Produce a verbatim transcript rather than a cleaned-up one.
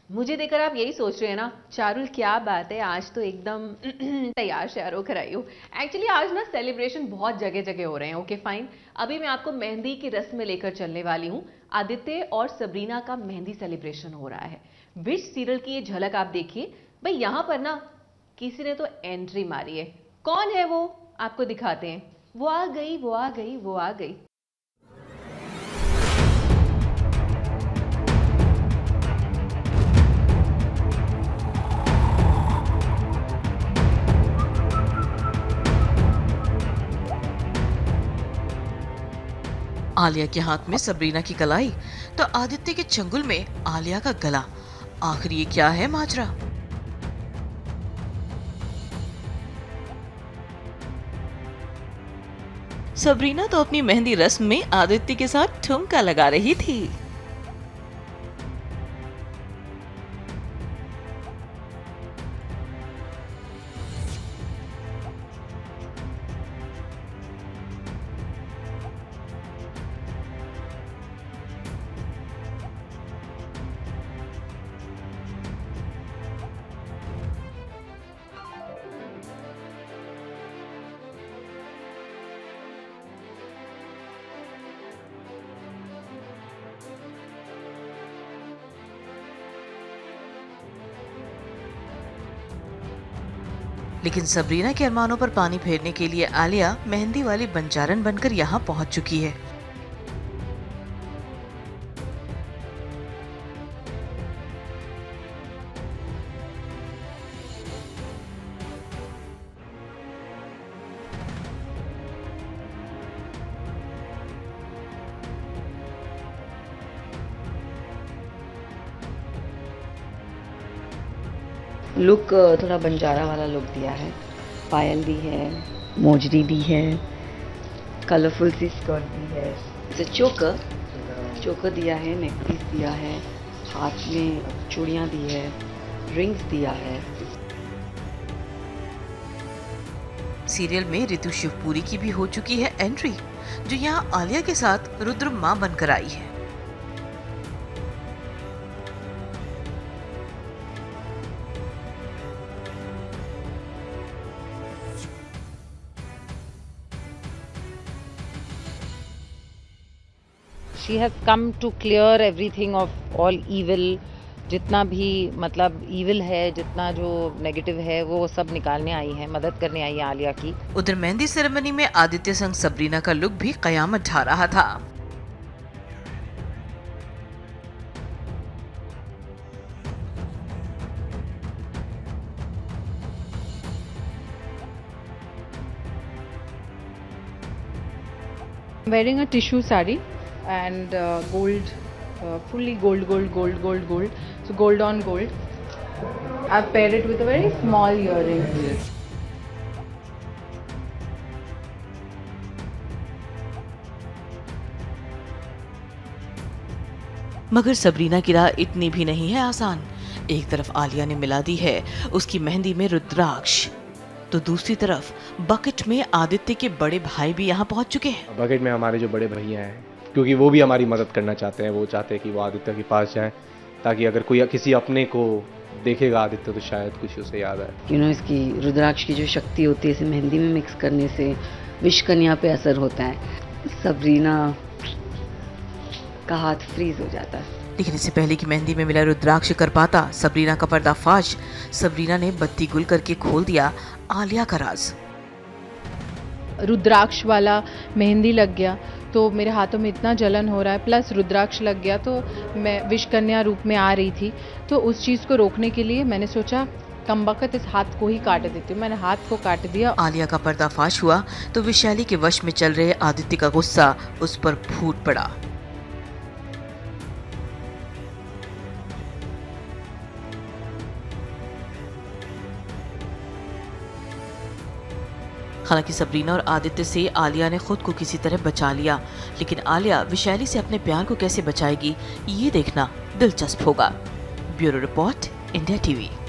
मुझे देखकर आप यही सोच रहे हैं ना, चारुल क्या बात है, आज तो एकदम तैयार श्यार होकर आई हूँ। एक्चुअली आज ना सेलिब्रेशन बहुत जगह जगह हो रहे हैं। ओके फाइन, अभी मैं आपको मेहंदी की रस्म में लेकर चलने वाली हूँ। आदित्य और सबरीना का मेहंदी सेलिब्रेशन हो रहा है। विश सीरियल की ये झलक आप देखिए। भाई यहाँ पर ना किसी ने तो एंट्री मारी है। कौन है वो, आपको दिखाते हैं। वो आ गई, वो आ गई, वो आ गई। आलिया के हाथ में सबरीना की कलाई तो आदित्य के चंगुल में आलिया का गला। आखिर ये क्या है माजरा? सबरीना तो अपनी मेहंदी रस्म में आदित्य के साथ ठुमका लगा रही थी। लेकिन सबरीना के अरमानों पर पानी फेरने के लिए आलिया मेहंदी वाली बंजारन बनकर यहाँ पहुंच चुकी है। लुक थोड़ा बंजारा वाला लुक दिया है। पायल दी है, मोजरी दी है, कलरफुल सी स्कर्ट दी है, जैसे चोकर चोकर दिया है, नेकपीस दिया है, हाथ में चूड़ियाँ दी है, रिंग्स दिया है। सीरियल में ऋतु शिवपुरी की भी हो चुकी है एंट्री, जो यहाँ आलिया के साथ रुद्र मां बनकर आई है। She has come to clear everything of all evil. जितना भी मतलब evil है, जितना जो negative है, वो सब निकालने आई है, मदद करने आई है आलिया की। उधर मेहंदी सेरेमनी में आदित्य संग सबरीना का लुक भी कयामत ढा रहा था। Wearing a tissue sari and uh, gold, uh, fully gold, gold, gold, gold, gold. So gold on gold. I've paired it with a very small earring. मगर सबरीना की राह इतनी भी नहीं है आसान। एक तरफ आलिया ने मिला दी है उसकी मेहंदी में रुद्राक्ष, तो दूसरी तरफ बकेट में आदित्य के बड़े भाई भी यहाँ पहुँच चुके हैं। बकेट में हमारे जो बड़े भैया हैं, क्योंकि वो भी हमारी मदद करना चाहते हैं। वो चाहते हैं कि वो आदित्य के पास जाएं, ताकि अगर कोई किसी अपने को देखेगा आदित्य तो शायद कुछ उसे याद आए। यू नो, इसकी रुद्राक्ष की जो शक्ति होती है, इसे मेहंदी में मिक्स करने से विश कन्या पे असर होता है। सबरीना का हाथ फ्रीज हो जाता है। लेकिन इससे पहले कि मेहंदी में मिला रुद्राक्ष कर पाता सबरीना का पर्दाफाश, सबरीना ने बत्ती गुल करके खोल दिया आलिया का राज। रुद्राक्ष वाला मेहंदी लग गया तो मेरे हाथों में इतना जलन हो रहा है, प्लस रुद्राक्ष लग गया तो मैं विश कन्या रूप में आ रही थी। तो उस चीज़ को रोकने के लिए मैंने सोचा कमबख्त इस हाथ को ही काट देती हूँ। मैंने हाथ को काट दिया। आलिया का पर्दाफाश हुआ तो विशाली के वश में चल रहे आदित्य का गुस्सा उस पर फूट पड़ा। हालांकि सबरीना और आदित्य से आलिया ने खुद को किसी तरह बचा लिया, लेकिन आलिया विशाली से अपने प्यार को कैसे बचाएगी, ये देखना दिलचस्प होगा। Bureau report, India TV.